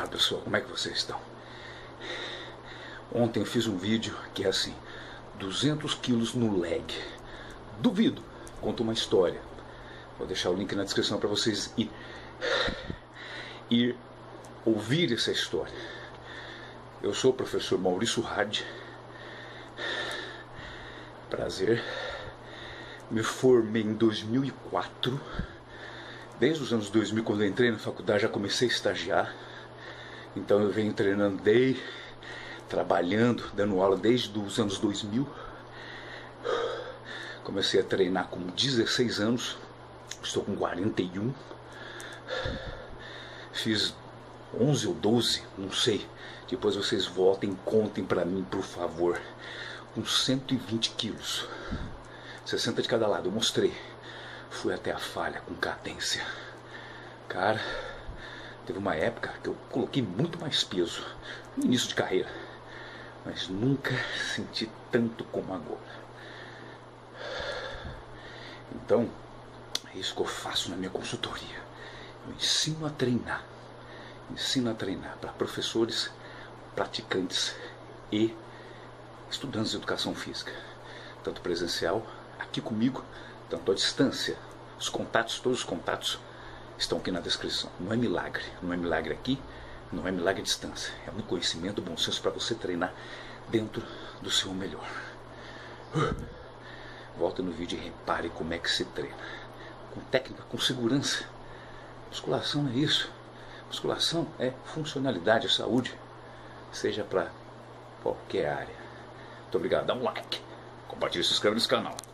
Fala pessoal, como é que vocês estão? Ontem eu fiz um vídeo que é assim, 200 quilos no leg. Duvido, conta uma história. Vou deixar o link na descrição para vocês ir ouvir essa história. Eu sou o professor Maurício Hard. Prazer. Me formei em 2004. Desde os anos 2000, quando eu entrei na faculdade, já comecei a estagiar. Então eu venho treinando, trabalhando, dando aula desde os anos 2000. Comecei a treinar com 16 anos, estou com 41. Fiz 11 ou 12, não sei. Depois vocês voltem e contem pra mim, por favor. Com 120 quilos, 60 de cada lado, eu mostrei. Fui até a falha com cadência. Cara, teve uma época que eu coloquei muito mais peso no início de carreira, mas nunca senti tanto como agora. Então, é isso que eu faço na minha consultoria. Eu ensino a treinar. Ensino a treinar para professores, praticantes e estudantes de educação física. Tanto presencial, aqui comigo, tanto à distância. Os contatos, todos os contatos estão aqui na descrição. Não é milagre. Não é milagre aqui, não é milagre à distância. É um conhecimento, bom senso para você treinar dentro do seu melhor. Volta no vídeo e repare como é que se treina. Com técnica, com segurança. Musculação é isso. Musculação é funcionalidade, é saúde. Seja para qualquer área. Muito obrigado. Dá um like. Compartilhe e se inscreva nesse canal.